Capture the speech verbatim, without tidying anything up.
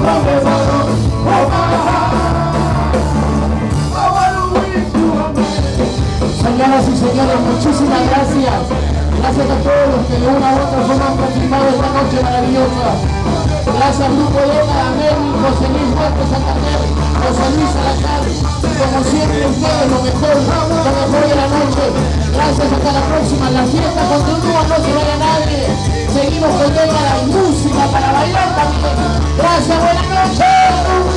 Señoras y señores, muchísimas gracias. Gracias a todos los que de una u otra forma han participado esta noche maravillosa. Gracias al Grupo Loma, a Meli, José Luis Huerta Santander, José Luis Salazar. Como siempre ustedes, lo mejor, lo mejor de la noche. Gracias, hasta la próxima. La fiesta continúa, no se vaya nadie. Seguimos con toda la música para bailar también. Gracias, buenas noches.